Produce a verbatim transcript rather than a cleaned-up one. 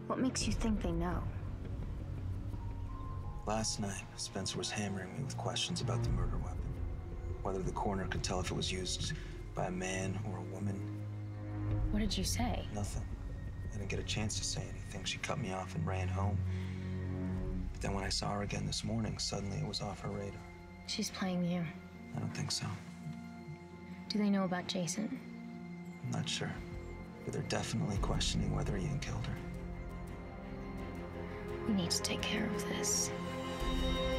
What makes you think they know? Last night, Spencer was hammering me with questions about the murder weapon. Whether the coroner could tell if it was used by a man or a woman. What did you say? Nothing. I didn't get a chance to say anything. She cut me off and ran home. But then when I saw her again this morning, suddenly it was off her radar. She's playing you. I don't think so. Do they know about Jason? I'm not sure. But they're definitely questioning whether Ian killed her. We need to take care of this.